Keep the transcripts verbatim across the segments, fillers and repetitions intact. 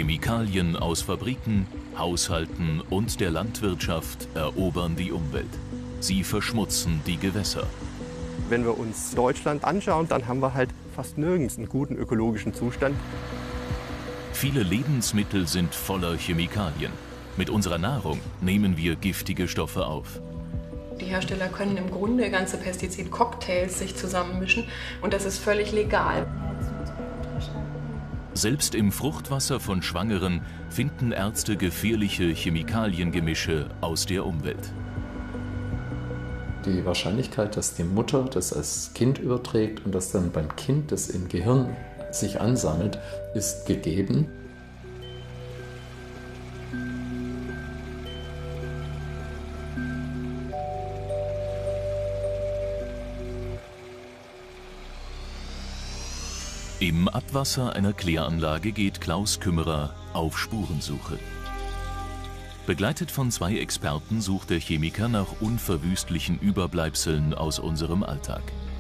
Chemikalien aus Fabriken, Haushalten und der Landwirtschaft erobern die Umwelt. Sie verschmutzen die Gewässer. Wenn wir uns Deutschland anschauen, dann haben wir halt fast nirgends einen guten ökologischen Zustand. Viele Lebensmittel sind voller Chemikalien. Mit unserer Nahrung nehmen wir giftige Stoffe auf. Die Hersteller können im Grunde ganze Pestizid-Cocktails sich zusammenmischen und das ist völlig legal. Selbst im Fruchtwasser von Schwangeren finden Ärzte gefährliche Chemikaliengemische aus der Umwelt. Die Wahrscheinlichkeit, dass die Mutter das als Kind überträgt und dass dann beim Kind das im Gehirn sich ansammelt, ist gegeben. Im Abwasser einer Kläranlage geht Klaus Kümmerer auf Spurensuche. Begleitet von zwei Experten sucht der Chemiker nach unverwüstlichen Überbleibseln aus unserem Alltag.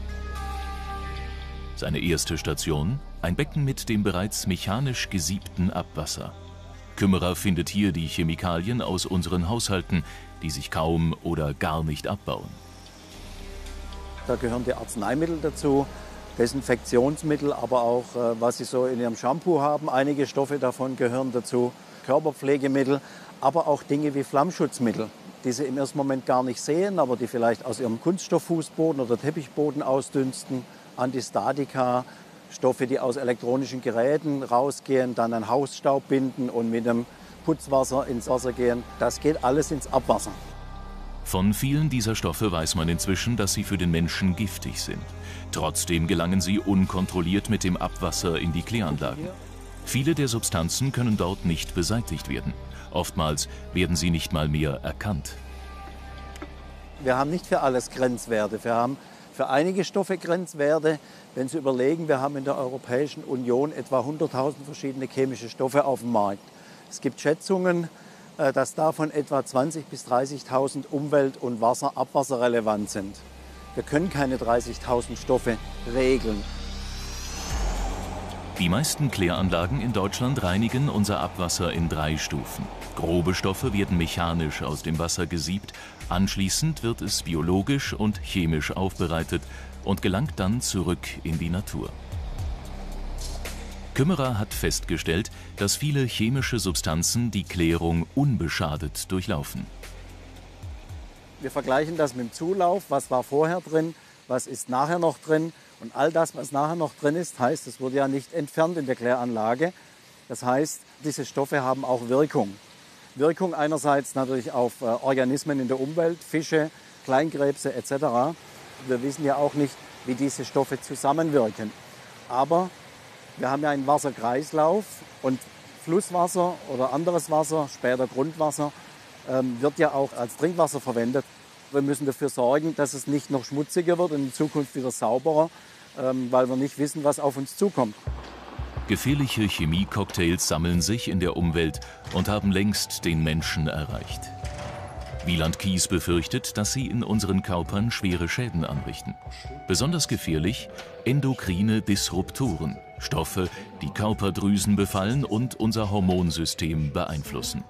Seine erste Station: ein Becken mit dem bereits mechanisch gesiebten Abwasser. Kümmerer findet hier die Chemikalien aus unseren Haushalten, die sich kaum oder gar nicht abbauen. Da gehören die Arzneimittel dazu, Desinfektionsmittel, aber auch, äh, was Sie so in Ihrem Shampoo haben. Einige Stoffe davon gehören dazu, Körperpflegemittel, aber auch Dinge wie Flammschutzmittel, die Sie im ersten Moment gar nicht sehen, aber die vielleicht aus Ihrem Kunststofffußboden oder Teppichboden ausdünsten. Antistatika, Stoffe, die aus elektronischen Geräten rausgehen, dann an Hausstaub binden und mit dem Putzwasser ins Wasser gehen. Das geht alles ins Abwasser. Von vielen dieser Stoffe weiß man inzwischen, dass sie für den Menschen giftig sind. Trotzdem gelangen sie unkontrolliert mit dem Abwasser in die Kläranlagen. Viele der Substanzen können dort nicht beseitigt werden. Oftmals werden sie nicht mal mehr erkannt. Wir haben nicht für alles Grenzwerte. Wir haben für einige Stoffe Grenzwerte. Wenn Sie überlegen, wir haben in der Europäischen Union etwa hunderttausend verschiedene chemische Stoffe auf dem Markt. Es gibt Schätzungen, dass davon etwa zwanzigtausend bis dreißigtausend umwelt- und Wasser-, abwasserrelevant sind. Wir können keine dreißigtausend Stoffe regeln. Die meisten Kläranlagen in Deutschland reinigen unser Abwasser in drei Stufen. Grobe Stoffe werden mechanisch aus dem Wasser gesiebt, anschließend wird es biologisch und chemisch aufbereitet und gelangt dann zurück in die Natur. Kümmerer hat festgestellt, dass viele chemische Substanzen die Klärung unbeschadet durchlaufen. Wir vergleichen das mit dem Zulauf, was war vorher drin, was ist nachher noch drin. Und all das, was nachher noch drin ist, heißt, es wurde ja nicht entfernt in der Kläranlage. Das heißt, diese Stoffe haben auch Wirkung. Wirkung einerseits natürlich auf äh, Organismen in der Umwelt, Fische, Kleinkrebse et cetera. Wir wissen ja auch nicht, wie diese Stoffe zusammenwirken. Aber wir haben ja einen Wasserkreislauf und Flusswasser oder anderes Wasser, später Grundwasser, ähm, wird ja auch als Trinkwasser verwendet. Wir müssen dafür sorgen, dass es nicht noch schmutziger wird und in Zukunft wieder sauberer, ähm, weil wir nicht wissen, was auf uns zukommt. Gefährliche Chemie-Cocktails sammeln sich in der Umwelt und haben längst den Menschen erreicht. Wieland Kies befürchtet, dass sie in unseren Körpern schwere Schäden anrichten. Besonders gefährlich endokrine Disruptoren, Stoffe, die Körperdrüsen befallen und unser Hormonsystem beeinflussen.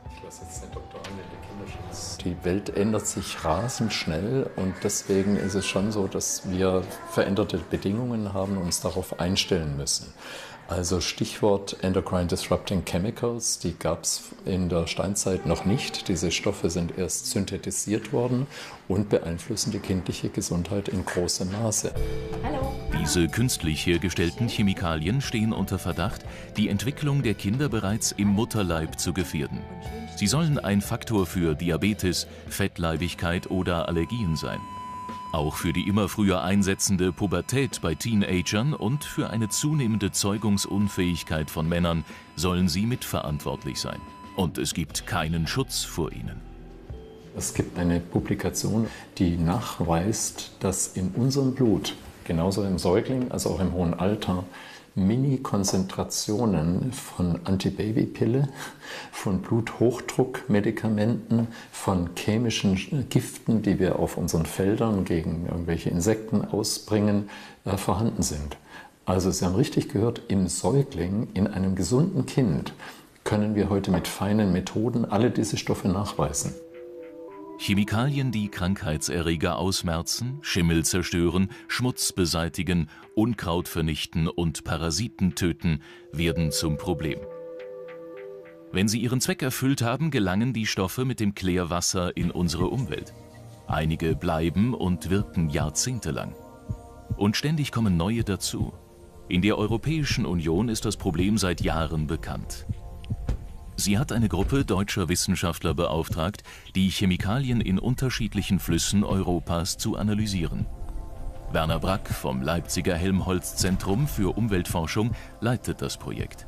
Die Welt ändert sich rasend schnell und deswegen ist es schon so, dass wir veränderte Bedingungen haben und uns darauf einstellen müssen. Also Stichwort Endocrine Disrupting Chemicals, die gab es in der Steinzeit noch nicht. Diese Stoffe sind erst synthetisiert worden und beeinflussen die kindliche Gesundheit in großem Maße. Hallo. Diese künstlich hergestellten Chemikalien stehen unter Verdacht, die Entwicklung der Kinder bereits im Mutterleib zu gefährden. Sie sollen ein Faktor für Diabetes, Fettleibigkeit oder Allergien sein. Auch für die immer früher einsetzende Pubertät bei Teenagern und für eine zunehmende Zeugungsunfähigkeit von Männern sollen sie mitverantwortlich sein. Und es gibt keinen Schutz vor ihnen. Es gibt eine Publikation, die nachweist, dass in unserem Blut, genauso im Säugling als auch im hohen Alter, Mini-Konzentrationen von Antibabypille, von Bluthochdruckmedikamenten, von chemischen Giften, die wir auf unseren Feldern gegen irgendwelche Insekten ausbringen, äh, vorhanden sind. Also Sie haben richtig gehört, im Säugling, in einem gesunden Kind, können wir heute mit feinen Methoden alle diese Stoffe nachweisen. Chemikalien, die Krankheitserreger ausmerzen, Schimmel zerstören, Schmutz beseitigen, Unkraut vernichten und Parasiten töten, werden zum Problem. Wenn sie ihren Zweck erfüllt haben, gelangen die Stoffe mit dem Klärwasser in unsere Umwelt. Einige bleiben und wirken jahrzehntelang. Und ständig kommen neue dazu. In der Europäischen Union ist das Problem seit Jahren bekannt. Sie hat eine Gruppe deutscher Wissenschaftler beauftragt, die Chemikalien in unterschiedlichen Flüssen Europas zu analysieren. Werner Brack vom Leipziger Helmholtz-Zentrum für Umweltforschung leitet das Projekt.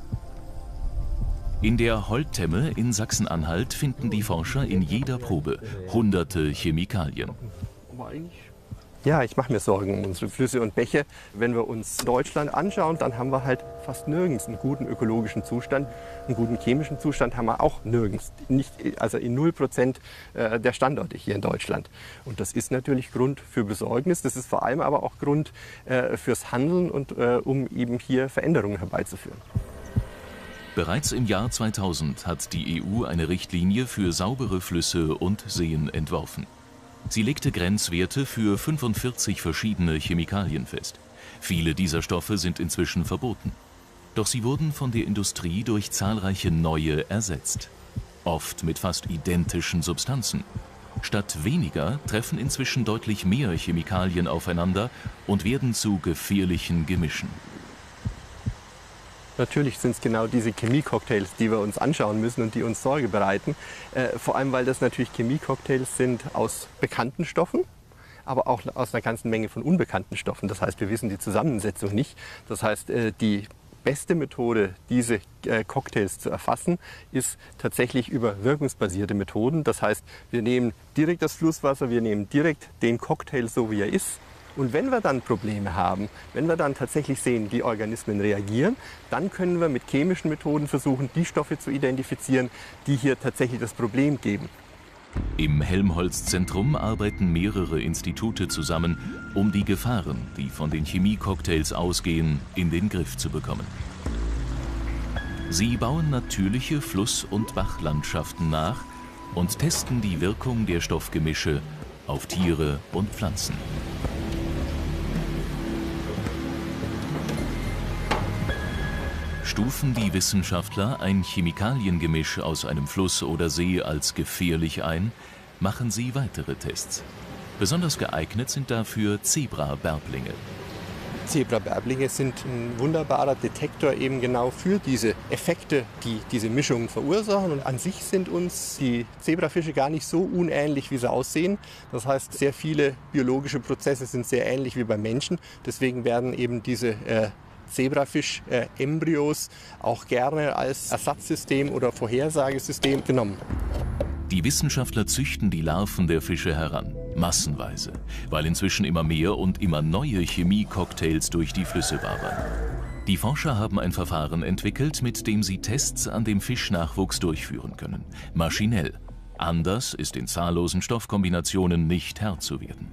In der Holtemme in Sachsen-Anhalt finden die Forscher in jeder Probe hunderte Chemikalien. Ja, ich mache mir Sorgen um unsere Flüsse und Bäche. Wenn wir uns Deutschland anschauen, dann haben wir halt fast nirgends einen guten ökologischen Zustand. Einen guten chemischen Zustand haben wir auch nirgends. Nicht, also in null Prozent der Standorte hier in Deutschland. Und das ist natürlich Grund für Besorgnis. Das ist vor allem aber auch Grund fürs Handeln und um eben hier Veränderungen herbeizuführen. Bereits im Jahr zweitausend hat die E U eine Richtlinie für saubere Flüsse und Seen entworfen. Sie legte Grenzwerte für fünfundvierzig verschiedene Chemikalien fest. Viele dieser Stoffe sind inzwischen verboten. Doch sie wurden von der Industrie durch zahlreiche neue ersetzt. Oft mit fast identischen Substanzen. Statt weniger treffen inzwischen deutlich mehr Chemikalien aufeinander und werden zu gefährlichen Gemischen. Natürlich sind es genau diese Chemiecocktails, die wir uns anschauen müssen und die uns Sorge bereiten. Äh, vor allem, weil das natürlich Chemiecocktails sind aus bekannten Stoffen, aber auch aus einer ganzen Menge von unbekannten Stoffen. Das heißt, wir wissen die Zusammensetzung nicht. Das heißt, äh, die beste Methode, diese äh, Cocktails zu erfassen, ist tatsächlich über wirkungsbasierte Methoden. Das heißt, wir nehmen direkt das Flusswasser, wir nehmen direkt den Cocktail so, wie er ist. Und wenn wir dann Probleme haben, wenn wir dann tatsächlich sehen, die Organismen reagieren, dann können wir mit chemischen Methoden versuchen, die Stoffe zu identifizieren, die hier tatsächlich das Problem geben. Im Helmholtz-Zentrum arbeiten mehrere Institute zusammen, um die Gefahren, die von den Chemiecocktails ausgehen, in den Griff zu bekommen. Sie bauen natürliche Fluss- und Bachlandschaften nach und testen die Wirkung der Stoffgemische auf Tiere und Pflanzen. Stufen die Wissenschaftler ein Chemikaliengemisch aus einem Fluss oder See als gefährlich ein, machen sie weitere Tests. Besonders geeignet sind dafür Zebrabärblinge. Zebrabärblinge sind ein wunderbarer Detektor eben genau für diese Effekte, die diese Mischungen verursachen. Und an sich sind uns die Zebrafische gar nicht so unähnlich, wie sie aussehen. Das heißt, sehr viele biologische Prozesse sind sehr ähnlich wie beim Menschen. Deswegen werden eben diese äh, Zebrafisch-Embryos auch gerne als Ersatzsystem oder Vorhersagesystem genommen. Die Wissenschaftler züchten die Larven der Fische heran, massenweise, weil inzwischen immer mehr und immer neue Chemie-Cocktails durch die Flüsse wabern. Die Forscher haben ein Verfahren entwickelt, mit dem sie Tests an dem Fischnachwuchs durchführen können. Maschinell. Anders ist in zahllosen Stoffkombinationen nicht Herr zu werden.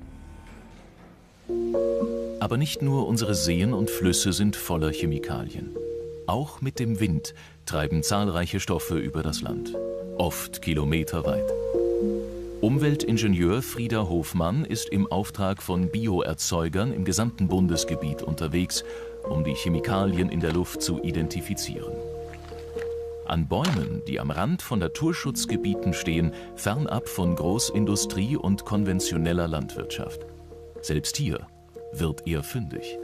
Aber nicht nur unsere Seen und Flüsse sind voller Chemikalien. Auch mit dem Wind treiben zahlreiche Stoffe über das Land, oft kilometerweit. Umweltingenieur Frieda Hofmann ist im Auftrag von Bioerzeugern im gesamten Bundesgebiet unterwegs, um die Chemikalien in der Luft zu identifizieren. An Bäumen, die am Rand von Naturschutzgebieten stehen, fernab von Großindustrie und konventioneller Landwirtschaft. Selbst hier wird er fündig.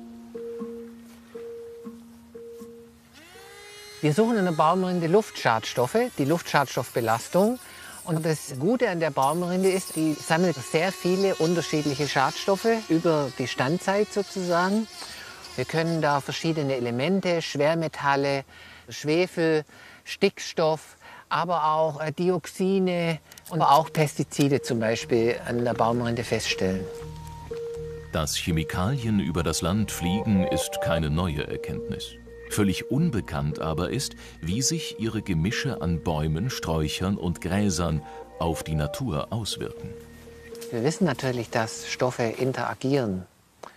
Wir suchen in der Baumrinde Luftschadstoffe, die Luftschadstoffbelastung. Und das Gute an der Baumrinde ist, die sammelt sehr viele unterschiedliche Schadstoffe über die Standzeit sozusagen. Wir können da verschiedene Elemente, Schwermetalle, Schwefel, Stickstoff, aber auch Dioxine und auch Pestizide zum Beispiel an der Baumrinde feststellen. Dass Chemikalien über das Land fliegen, ist keine neue Erkenntnis. Völlig unbekannt aber ist, wie sich ihre Gemische an Bäumen, Sträuchern und Gräsern auf die Natur auswirken. Wir wissen natürlich, dass Stoffe interagieren.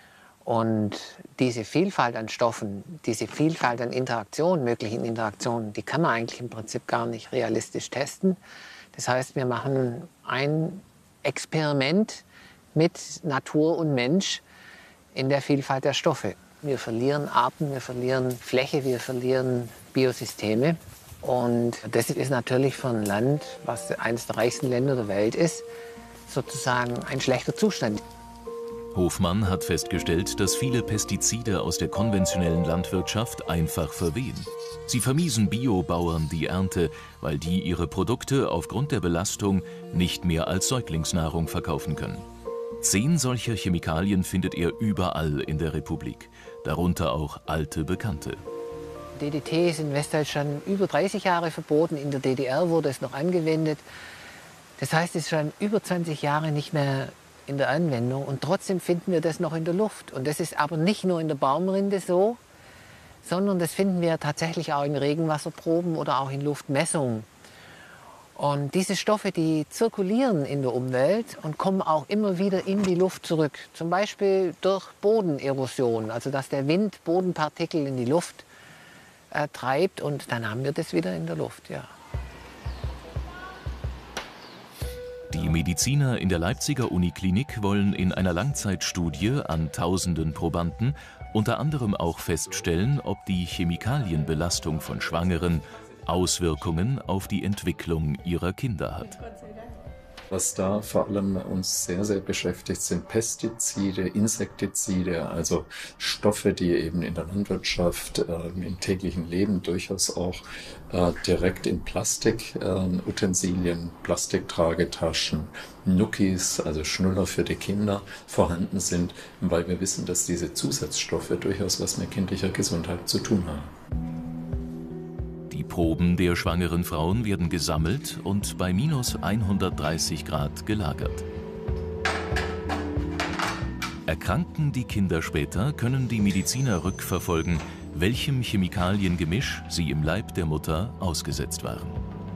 Und diese Vielfalt an Stoffen, diese Vielfalt an Interaktionen, möglichen Interaktionen, die kann man eigentlich im Prinzip gar nicht realistisch testen. Das heißt, wir machen ein Experiment mit Natur und Mensch in der Vielfalt der Stoffe. Wir verlieren Arten, wir verlieren Fläche, wir verlieren Biosysteme. Und das ist natürlich für ein Land, was eines der reichsten Länder der Welt ist, sozusagen ein schlechter Zustand. Hofmann hat festgestellt, dass viele Pestizide aus der konventionellen Landwirtschaft einfach verwehen. Sie vermiesen Biobauern die Ernte, weil die ihre Produkte aufgrund der Belastung nicht mehr als Säuglingsnahrung verkaufen können. Zehn solcher Chemikalien findet er überall in der Republik, darunter auch alte Bekannte. D D T ist in Westdeutschland über dreißig Jahre verboten, in der D D R wurde es noch angewendet. Das heißt, es ist schon über zwanzig Jahre nicht mehr in der Anwendung und trotzdem finden wir das noch in der Luft. Und das ist aber nicht nur in der Baumrinde so, sondern das finden wir tatsächlich auch in Regenwasserproben oder auch in Luftmessungen. Und diese Stoffe, die zirkulieren in der Umwelt und kommen auch immer wieder in die Luft zurück. Zum Beispiel durch Bodenerosion, also dass der Wind Bodenpartikel in die Luft äh, treibt und dann haben wir das wieder in der Luft, ja. Die Mediziner in der Leipziger Uniklinik wollen in einer Langzeitstudie an tausenden Probanden unter anderem auch feststellen, ob die Chemikalienbelastung von Schwangeren Auswirkungen auf die Entwicklung ihrer Kinder hat. Was da vor allem uns sehr, sehr beschäftigt, sind Pestizide, Insektizide, also Stoffe, die eben in der Landwirtschaft, äh, im täglichen Leben durchaus auch äh, direkt in Plastikutensilien, äh, Plastiktragetaschen, Nuckis, also Schnuller für die Kinder, vorhanden sind, weil wir wissen, dass diese Zusatzstoffe durchaus was mit kindlicher Gesundheit zu tun haben. Die Proben der schwangeren Frauen werden gesammelt und bei minus hundertdreißig Grad gelagert. Erkranken die Kinder später, können die Mediziner rückverfolgen, welchem Chemikaliengemisch sie im Leib der Mutter ausgesetzt waren.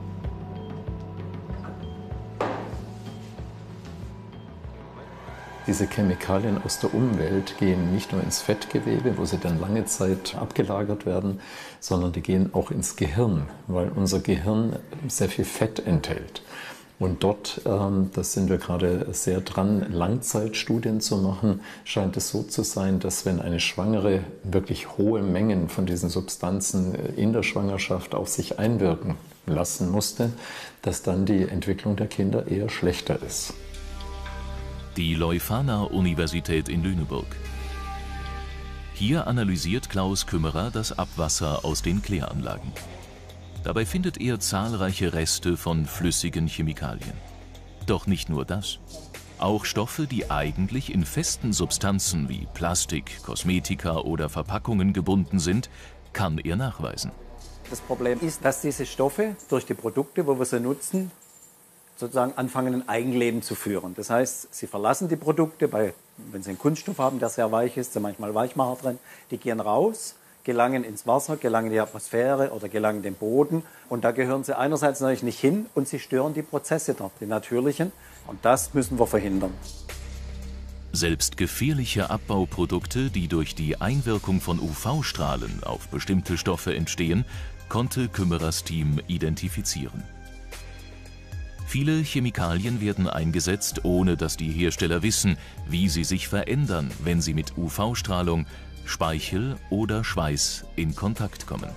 Diese Chemikalien aus der Umwelt gehen nicht nur ins Fettgewebe, wo sie dann lange Zeit abgelagert werden, sondern die gehen auch ins Gehirn, weil unser Gehirn sehr viel Fett enthält. Und dort, ähm, das sind wir gerade sehr dran, Langzeitstudien zu machen, scheint es so zu sein, dass wenn eine Schwangere wirklich hohe Mengen von diesen Substanzen in der Schwangerschaft auf sich einwirken lassen musste, dass dann die Entwicklung der Kinder eher schlechter ist. Die Leuphana-Universität in Lüneburg. Hier analysiert Klaus Kümmerer das Abwasser aus den Kläranlagen. Dabei findet er zahlreiche Reste von flüssigen Chemikalien. Doch nicht nur das. Auch Stoffe, die eigentlich in festen Substanzen wie Plastik, Kosmetika oder Verpackungen gebunden sind, kann er nachweisen. Das Problem ist, dass diese Stoffe durch die Produkte, wo wir sie nutzen, sozusagen anfangen, ein Eigenleben zu führen. Das heißt, sie verlassen die Produkte, bei, wenn sie einen Kunststoff haben, der sehr weich ist, sind manchmal Weichmacher drin, die gehen raus, gelangen ins Wasser, gelangen in die Atmosphäre oder gelangen in den Boden. Und da gehören sie einerseits natürlich nicht hin und sie stören die Prozesse dort, die natürlichen. Und das müssen wir verhindern. Selbst gefährliche Abbauprodukte, die durch die Einwirkung von U V-Strahlen auf bestimmte Stoffe entstehen, konnte Kümmerers Team identifizieren. Viele Chemikalien werden eingesetzt, ohne dass die Hersteller wissen, wie sie sich verändern, wenn sie mit U V-Strahlung, Speichel oder Schweiß in Kontakt kommen.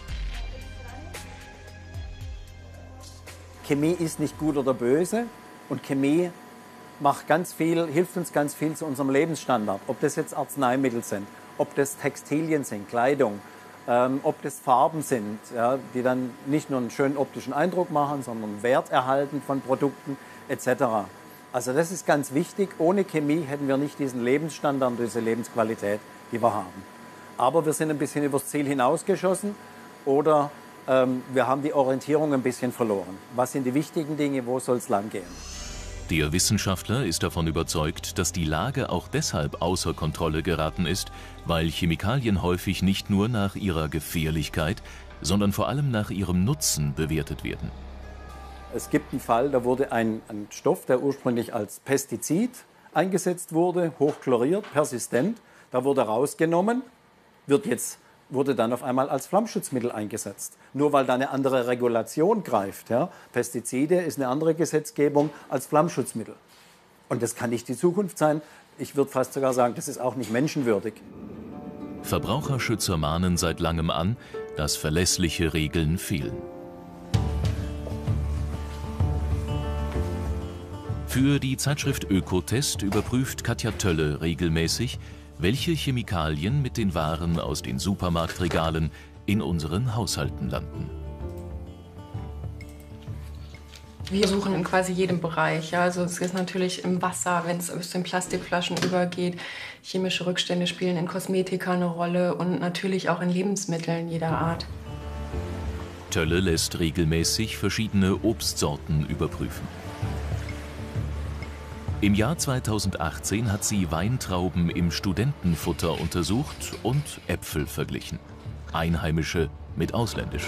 Chemie ist nicht gut oder böse und Chemie macht ganz viel, hilft uns ganz viel zu unserem Lebensstandard. Ob das jetzt Arzneimittel sind, ob das Textilien sind, Kleidung, Ähm, ob das Farben sind, ja, die dann nicht nur einen schönen optischen Eindruck machen, sondern Wert erhalten von Produkten et cetera. Also das ist ganz wichtig. Ohne Chemie hätten wir nicht diesen Lebensstandard und diese Lebensqualität, die wir haben. Aber wir sind ein bisschen übers Ziel hinausgeschossen oder ähm, wir haben die Orientierung ein bisschen verloren. Was sind die wichtigen Dinge, wo soll es lang gehen? Der Wissenschaftler ist davon überzeugt, dass die Lage auch deshalb außer Kontrolle geraten ist, weil Chemikalien häufig nicht nur nach ihrer Gefährlichkeit, sondern vor allem nach ihrem Nutzen bewertet werden. Es gibt einen Fall, da wurde ein, ein Stoff, der ursprünglich als Pestizid eingesetzt wurde, hochchloriert, persistent, Da wurde rausgenommen, wird jetzt, wurde dann auf einmal als Flammschutzmittel eingesetzt. Nur weil da eine andere Regulation greift. Ja? Pestizide ist eine andere Gesetzgebung als Flammschutzmittel. Und das kann nicht die Zukunft sein. Ich würde fast sogar sagen, das ist auch nicht menschenwürdig. Verbraucherschützer mahnen seit langem an, dass verlässliche Regeln fehlen. Für die Zeitschrift Ökotest überprüft Katja Tölle regelmäßig, welche Chemikalien mit den Waren aus den Supermarktregalen in unseren Haushalten landen. Wir suchen in quasi jedem Bereich. Ja. Also es ist natürlich im Wasser, wenn es aus den Plastikflaschen übergeht. Chemische Rückstände spielen in Kosmetika eine Rolle und natürlich auch in Lebensmitteln jeder Art. Tölle lässt regelmäßig verschiedene Obstsorten überprüfen. Im Jahr zweitausendachtzehn hat sie Weintrauben im Studentenfutter untersucht und Äpfel verglichen. Einheimische mit ausländischen.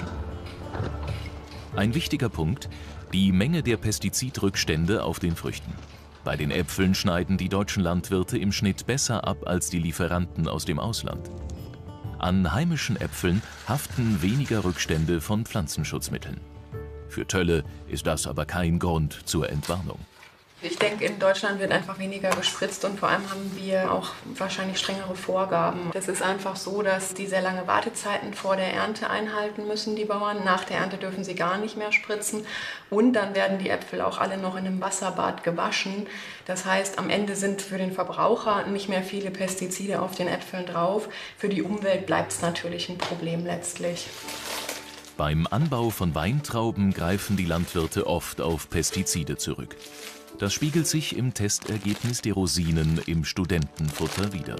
Ein wichtiger Punkt: die Menge der Pestizidrückstände auf den Früchten. Bei den Äpfeln schneiden die deutschen Landwirte im Schnitt besser ab als die Lieferanten aus dem Ausland. An heimischen Äpfeln haften weniger Rückstände von Pflanzenschutzmitteln. Für Tölle ist das aber kein Grund zur Entwarnung. Ich denke, in Deutschland wird einfach weniger gespritzt und vor allem haben wir auch wahrscheinlich strengere Vorgaben. Das ist einfach so, dass die sehr lange Wartezeiten vor der Ernte einhalten müssen, die Bauern. Nach der Ernte dürfen sie gar nicht mehr spritzen und dann werden die Äpfel auch alle noch in einem Wasserbad gewaschen. Das heißt, am Ende sind für den Verbraucher nicht mehr viele Pestizide auf den Äpfeln drauf. Für die Umwelt bleibt es natürlich ein Problem letztlich. Beim Anbau von Weintrauben greifen die Landwirte oft auf Pestizide zurück. Das spiegelt sich im Testergebnis der Rosinen im Studentenfutter wider.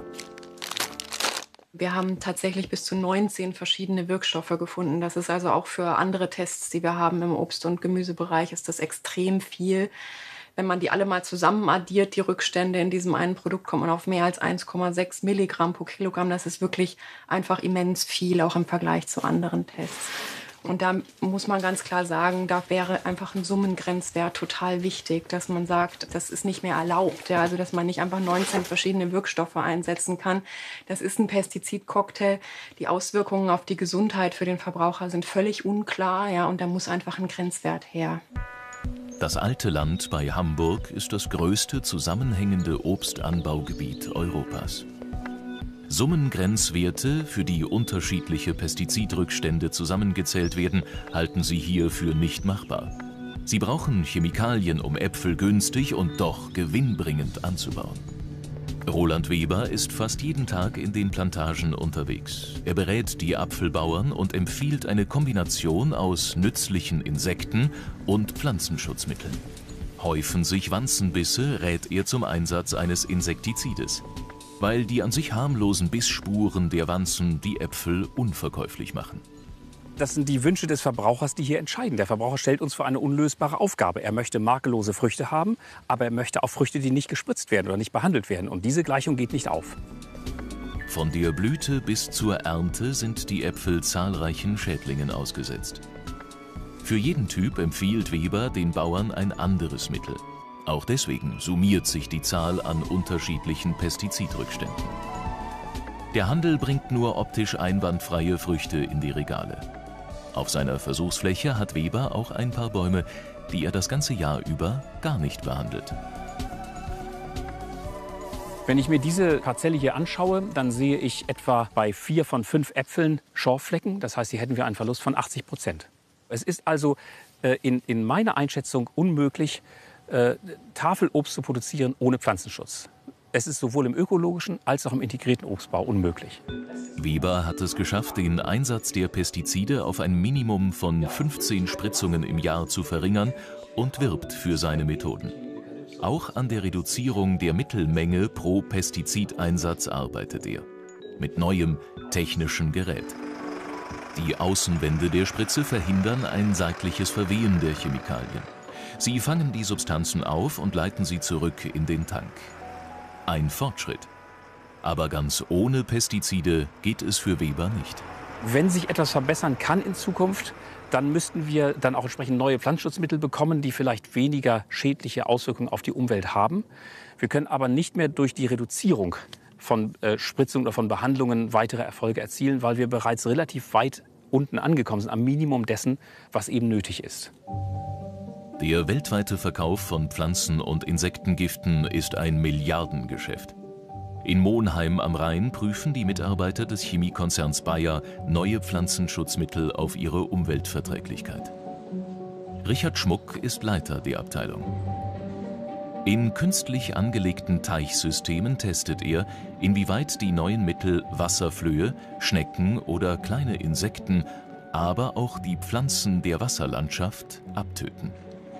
Wir haben tatsächlich bis zu neunzehn verschiedene Wirkstoffe gefunden. Das ist also auch für andere Tests, die wir haben im Obst- und Gemüsebereich, ist das extrem viel. Wenn man die alle mal zusammen addiert, die Rückstände in diesem einen Produkt, kommt man auf mehr als eins Komma sechs Milligramm pro Kilogramm. Das ist wirklich einfach immens viel, auch im Vergleich zu anderen Tests. Und da muss man ganz klar sagen, da wäre einfach ein Summengrenzwert total wichtig, dass man sagt, das ist nicht mehr erlaubt. Ja, also dass man nicht einfach neunzehn verschiedene Wirkstoffe einsetzen kann. Das ist ein Pestizidcocktail. Die Auswirkungen auf die Gesundheit für den Verbraucher sind völlig unklar. Ja, und da muss einfach ein Grenzwert her. Das Alte Land bei Hamburg ist das größte zusammenhängende Obstanbaugebiet Europas. Summengrenzwerte, für die unterschiedliche Pestizidrückstände zusammengezählt werden, halten sie hier für nicht machbar. Sie brauchen Chemikalien, um Äpfel günstig und doch gewinnbringend anzubauen. Roland Weber ist fast jeden Tag in den Plantagen unterwegs. Er berät die Apfelbauern und empfiehlt eine Kombination aus nützlichen Insekten und Pflanzenschutzmitteln. Häufen sich Wanzenbisse, rät er zum Einsatz eines Insektizides, weil die an sich harmlosen Bissspuren der Wanzen die Äpfel unverkäuflich machen. Das sind die Wünsche des Verbrauchers, die hier entscheiden. Der Verbraucher stellt uns vor eine unlösbare Aufgabe. Er möchte makellose Früchte haben, aber er möchte auch Früchte, die nicht gespritzt werden oder nicht behandelt werden. Und diese Gleichung geht nicht auf. Von der Blüte bis zur Ernte sind die Äpfel zahlreichen Schädlingen ausgesetzt. Für jeden Typ empfiehlt Weber den Bauern ein anderes Mittel. Auch deswegen summiert sich die Zahl an unterschiedlichen Pestizidrückständen. Der Handel bringt nur optisch einwandfreie Früchte in die Regale. Auf seiner Versuchsfläche hat Weber auch ein paar Bäume, die er das ganze Jahr über gar nicht behandelt. Wenn ich mir diese Parzelle hier anschaue, dann sehe ich etwa bei vier von fünf Äpfeln Schorfflecken. Das heißt, hier hätten wir einen Verlust von achtzig Prozent. Es ist also äh, in, in meiner Einschätzung unmöglich, äh, Tafelobst zu produzieren ohne Pflanzenschutz. Es ist sowohl im ökologischen als auch im integrierten Obstbau unmöglich. Weber hat es geschafft, den Einsatz der Pestizide auf ein Minimum von fünfzehn Spritzungen im Jahr zu verringern und wirbt für seine Methoden. Auch an der Reduzierung der Mittelmenge pro Pestizideinsatz arbeitet er. Mit neuem technischen Gerät. Die Außenwände der Spritze verhindern ein seitliches Verwehen der Chemikalien. Sie fangen die Substanzen auf und leiten sie zurück in den Tank. Ein Fortschritt. Aber ganz ohne Pestizide geht es für Weber nicht. Wenn sich etwas verbessern kann in Zukunft, dann müssten wir dann auch entsprechend neue Pflanzenschutzmittel bekommen, die vielleicht weniger schädliche Auswirkungen auf die Umwelt haben. Wir können aber nicht mehr durch die Reduzierung von äh, Spritzungen oder von Behandlungen weitere Erfolge erzielen, weil wir bereits relativ weit unten angekommen sind, am Minimum dessen, was eben nötig ist. Der weltweite Verkauf von Pflanzen- und Insektengiften ist ein Milliardengeschäft. In Monheim am Rhein prüfen die Mitarbeiter des Chemiekonzerns Bayer neue Pflanzenschutzmittel auf ihre Umweltverträglichkeit. Richard Schmuck ist Leiter der Abteilung. In künstlich angelegten Teichsystemen testet er, inwieweit die neuen Mittel Wasserflöhe, Schnecken oder kleine Insekten, aber auch die Pflanzen der Wasserlandschaft abtöten.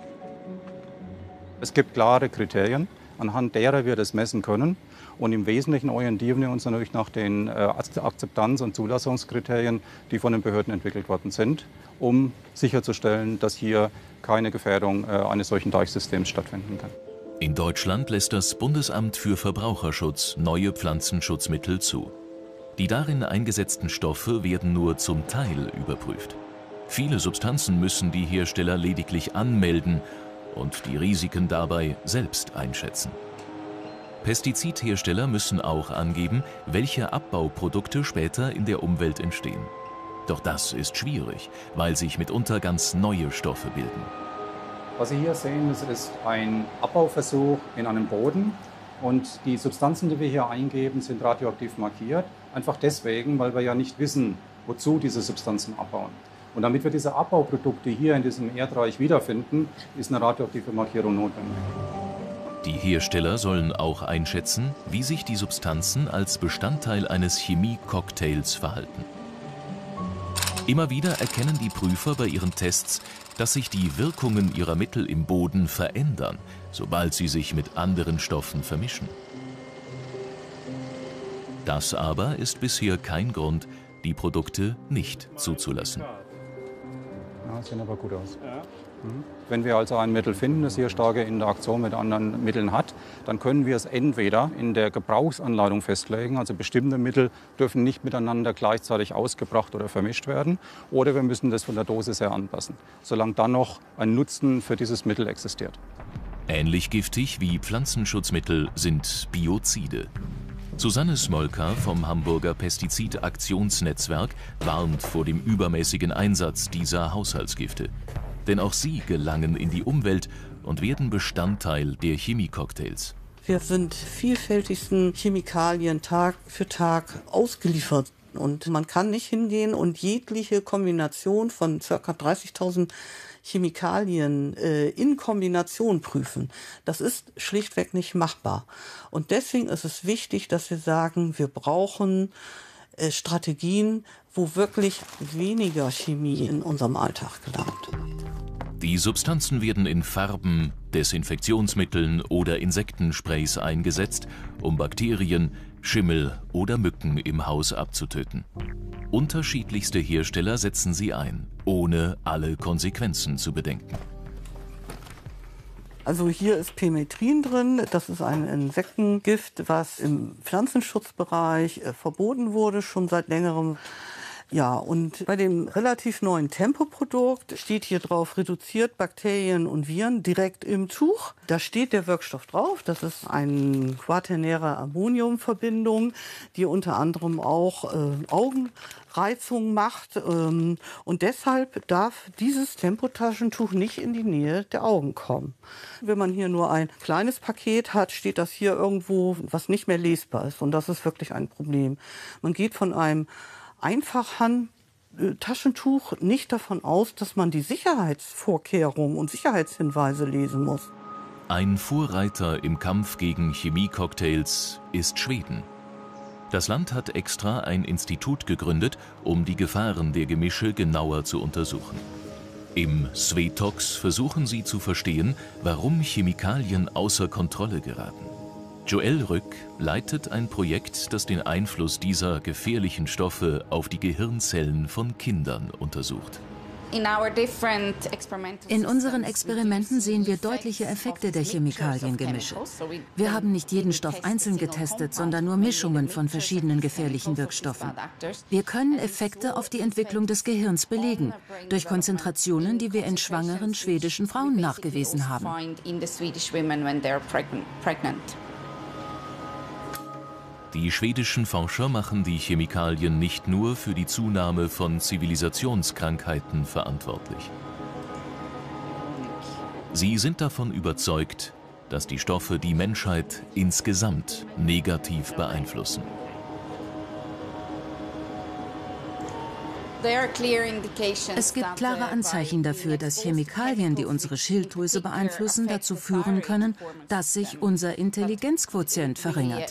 Es gibt klare Kriterien, anhand derer wir das messen können. Und im Wesentlichen orientieren wir uns natürlich nach den Akzeptanz- und Zulassungskriterien, die von den Behörden entwickelt worden sind, um sicherzustellen, dass hier keine Gefährdung eines solchen Teichsystems stattfinden kann. In Deutschland lässt das Bundesamt für Verbraucherschutz neue Pflanzenschutzmittel zu. Die darin eingesetzten Stoffe werden nur zum Teil überprüft. Viele Substanzen müssen die Hersteller lediglich anmelden und die Risiken dabei selbst einschätzen. Pestizidhersteller müssen auch angeben, welche Abbauprodukte später in der Umwelt entstehen. Doch das ist schwierig, weil sich mitunter ganz neue Stoffe bilden. Was Sie hier sehen, das ist ein Abbauversuch in einem Boden. Und die Substanzen, die wir hier eingeben, sind radioaktiv markiert. Einfach deswegen, weil wir ja nicht wissen, wozu diese Substanzen abbauen. Und damit wir diese Abbauprodukte hier in diesem Erdreich wiederfinden, ist eine radioaktive Markierung notwendig. Die Hersteller sollen auch einschätzen, wie sich die Substanzen als Bestandteil eines Chemie-Cocktails verhalten. Immer wieder erkennen die Prüfer bei ihren Tests, dass sich die Wirkungen ihrer Mittel im Boden verändern, sobald sie sich mit anderen Stoffen vermischen. Das aber ist bisher kein Grund, die Produkte nicht zuzulassen. Ja, sehen aber gut aus. Mhm. Wenn wir also ein Mittel finden, das hier starke Interaktion mit anderen Mitteln hat, dann können wir es entweder in der Gebrauchsanleitung festlegen, also bestimmte Mittel dürfen nicht miteinander gleichzeitig ausgebracht oder vermischt werden, oder wir müssen das von der Dosis her anpassen, solange dann noch ein Nutzen für dieses Mittel existiert. Ähnlich giftig wie Pflanzenschutzmittel sind Biozide. Susanne Smolka vom Hamburger Pestizidaktionsnetzwerk warnt vor dem übermäßigen Einsatz dieser Haushaltsgifte. Denn auch sie gelangen in die Umwelt und werden Bestandteil der Chemiecocktails. Wir sind vielfältigsten Chemikalien Tag für Tag ausgeliefert. Und man kann nicht hingehen und jegliche Kombination von ca. dreißigtausend Chemikalien äh, in Kombination prüfen. Das ist schlichtweg nicht machbar. Und deswegen ist es wichtig, dass wir sagen, wir brauchen äh, Strategien, wo wirklich weniger Chemie in unserem Alltag gelangt. Die Substanzen werden in Farben, Desinfektionsmitteln oder Insektensprays eingesetzt, um Bakterien, Schimmel oder Mücken im Haus abzutöten. Unterschiedlichste Hersteller setzen sie ein, ohne alle Konsequenzen zu bedenken. Also hier ist Permetrin drin, das ist ein Insektengift, was im Pflanzenschutzbereich äh, verboten wurde, schon seit längerem. Ja, und bei dem relativ neuen Tempo-Produkt steht hier drauf, reduziert Bakterien und Viren direkt im Tuch. Da steht der Wirkstoff drauf. Das ist eine quaternäre Ammoniumverbindung, die unter anderem auch äh, Augenreizung macht. Ähm, und deshalb darf dieses Tempotaschentuch nicht in die Nähe der Augen kommen. Wenn man hier nur ein kleines Paket hat, steht das hier irgendwo, was nicht mehr lesbar ist. Und das ist wirklich ein Problem. Man geht von einem Einfachhand-Taschentuch nicht davon aus, dass man die Sicherheitsvorkehrungen und Sicherheitshinweise lesen muss. Ein Vorreiter im Kampf gegen Chemiecocktails ist Schweden. Das Land hat extra ein Institut gegründet, um die Gefahren der Gemische genauer zu untersuchen. Im Svetox versuchen sie zu verstehen, warum Chemikalien außer Kontrolle geraten. Joel Rück leitet ein Projekt, das den Einfluss dieser gefährlichen Stoffe auf die Gehirnzellen von Kindern untersucht. In unseren Experimenten sehen wir deutliche Effekte der Chemikaliengemische. Wir haben nicht jeden Stoff einzeln getestet, sondern nur Mischungen von verschiedenen gefährlichen Wirkstoffen. Wir können Effekte auf die Entwicklung des Gehirns belegen, durch Konzentrationen, die wir in schwangeren schwedischen Frauen nachgewiesen haben. Die schwedischen Forscher machen die Chemikalien nicht nur für die Zunahme von Zivilisationskrankheiten verantwortlich. Sie sind davon überzeugt, dass die Stoffe die Menschheit insgesamt negativ beeinflussen. Es gibt klare Anzeichen dafür, dass Chemikalien, die unsere Schilddrüse beeinflussen, dazu führen können, dass sich unser Intelligenzquotient verringert.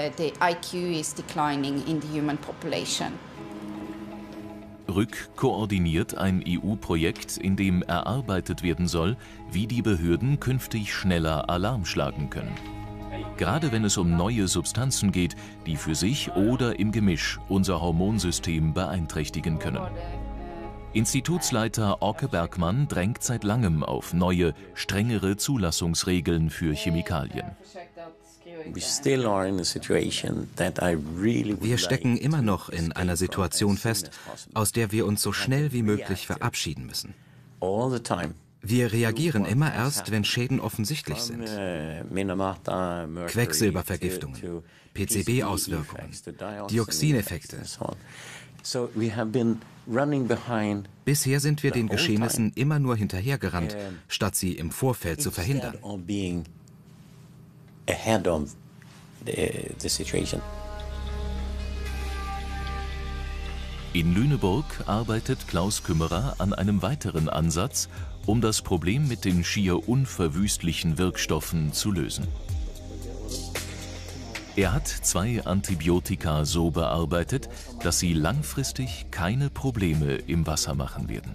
Rück koordiniert ein E U-Projekt, in dem erarbeitet werden soll, wie die Behörden künftig schneller Alarm schlagen können. Gerade wenn es um neue Substanzen geht, die für sich oder im Gemisch unser Hormonsystem beeinträchtigen können. Institutsleiter Orke Bergmann drängt seit langem auf neue, strengere Zulassungsregeln für Chemikalien. Wir stecken immer noch in einer Situation fest, aus der wir uns so schnell wie möglich verabschieden müssen. Wir reagieren immer erst, wenn Schäden offensichtlich sind. Quecksilbervergiftungen, P C B-Auswirkungen, Dioxineffekte. Bisher sind wir den Geschehnissen immer nur hinterhergerannt, statt sie im Vorfeld zu verhindern. In Lüneburg arbeitet Klaus Kümmerer an einem weiteren Ansatz, um das Problem mit den schier unverwüstlichen Wirkstoffen zu lösen. Er hat zwei Antibiotika so bearbeitet, dass sie langfristig keine Probleme im Wasser machen werden.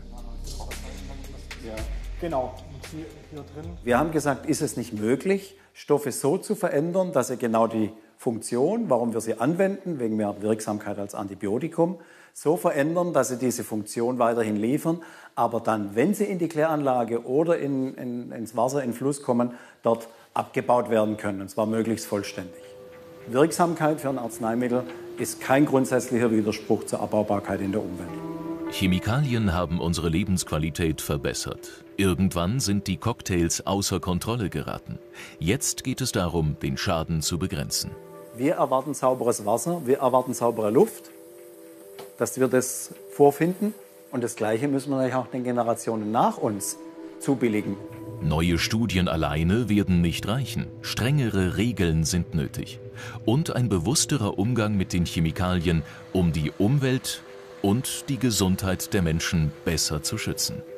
Genau. Wir haben gesagt, ist es nicht möglich, Stoffe so zu verändern, dass sie genau die Funktion, warum wir sie anwenden, wegen mehr Wirksamkeit als Antibiotikum, so verändern, dass sie diese Funktion weiterhin liefern, aber dann, wenn sie in die Kläranlage oder in, in, ins Wasser, in den Fluss kommen, dort abgebaut werden können, und zwar möglichst vollständig. Wirksamkeit für ein Arzneimittel ist kein grundsätzlicher Widerspruch zur Abbaubarkeit in der Umwelt. Chemikalien haben unsere Lebensqualität verbessert. Irgendwann sind die Cocktails außer Kontrolle geraten. Jetzt geht es darum, den Schaden zu begrenzen. Wir erwarten sauberes Wasser, wir erwarten saubere Luft, dass wir das vorfinden. Und das Gleiche müssen wir natürlich auch den Generationen nach uns zubilligen. Neue Studien alleine werden nicht reichen. Strengere Regeln sind nötig. Und ein bewussterer Umgang mit den Chemikalien, um die Umwelt und die Gesundheit der Menschen besser zu schützen.